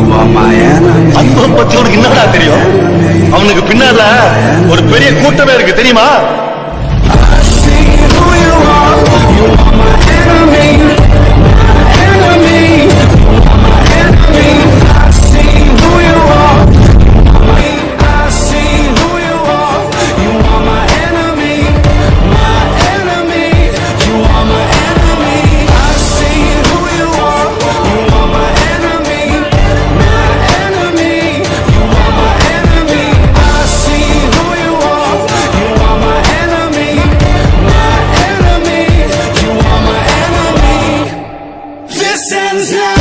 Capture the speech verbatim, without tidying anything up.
அன்பம் பத்தி உனக்கு என்னடா தெரியும்? அவனுக்கு பின்னால ஒரு பெரிய கூட்டமே இருக்கு தெரியுமா? Ends now.